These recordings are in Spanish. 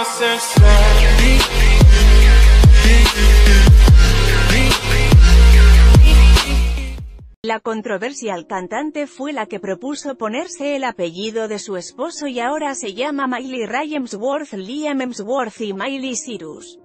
La controversial cantante fue la que propuso ponerse el apellido de su esposo y ahora se llama Miley Ray Hemsworth, Liam Hemsworth y Miley Cyrus.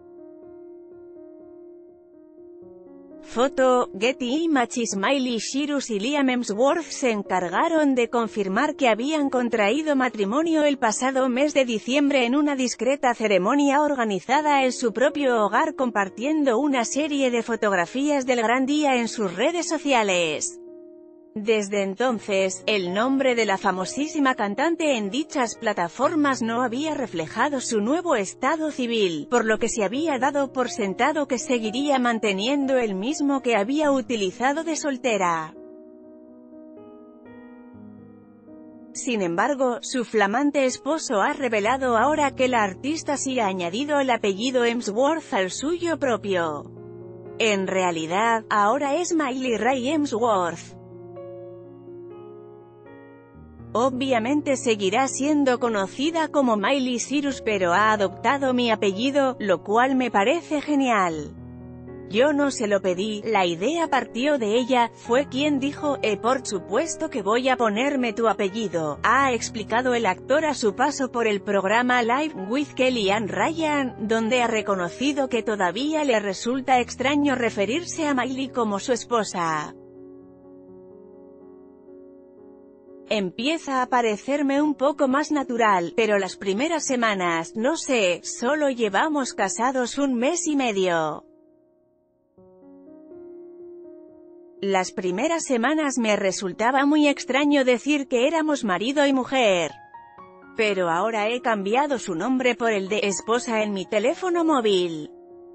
Foto, Getty Images. Miley Cyrus y Liam Hemsworth se encargaron de confirmar que habían contraído matrimonio el pasado mes de diciembre en una discreta ceremonia organizada en su propio hogar, compartiendo una serie de fotografías del gran día en sus redes sociales. Desde entonces, el nombre de la famosísima cantante en dichas plataformas no había reflejado su nuevo estado civil, por lo que se había dado por sentado que seguiría manteniendo el mismo que había utilizado de soltera. Sin embargo, su flamante esposo ha revelado ahora que la artista sí ha añadido el apellido Hemsworth al suyo propio. En realidad, ahora es Miley Ray Hemsworth. Obviamente seguirá siendo conocida como Miley Cyrus, pero ha adoptado mi apellido, lo cual me parece genial. Yo no se lo pedí, la idea partió de ella, fue quien dijo, por supuesto que voy a ponerme tu apellido, ha explicado el actor a su paso por el programa Live with Kelly and Ryan, donde ha reconocido que todavía le resulta extraño referirse a Miley como su esposa. Empieza a parecerme un poco más natural, pero las primeras semanas, no sé, solo llevamos casados un mes y medio. Las primeras semanas me resultaba muy extraño decir que éramos marido y mujer. Pero ahora he cambiado su nombre por el de esposa en mi teléfono móvil.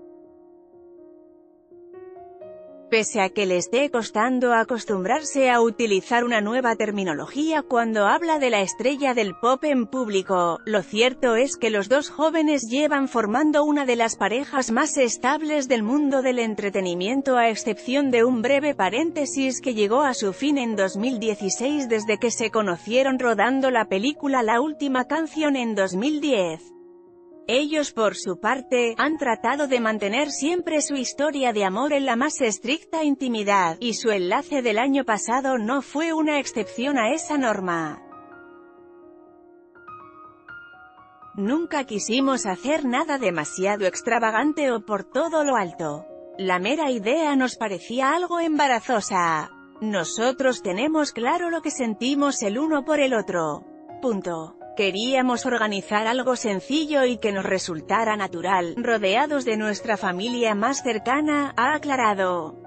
Pese a que le esté costando acostumbrarse a utilizar una nueva terminología cuando habla de la estrella del pop en público, lo cierto es que los dos jóvenes llevan formando una de las parejas más estables del mundo del entretenimiento, a excepción de un breve paréntesis que llegó a su fin en 2016 desde que se conocieron rodando la película La Última Canción en 2010. Ellos por su parte, han tratado de mantener siempre su historia de amor en la más estricta intimidad, y su enlace del año pasado no fue una excepción a esa norma. Nunca quisimos hacer nada demasiado extravagante o por todo lo alto. La mera idea nos parecía algo embarazosa. Nosotros tenemos claro lo que sentimos el uno por el otro. Punto. Queríamos organizar algo sencillo y que nos resultara natural, rodeados de nuestra familia más cercana, ha aclarado.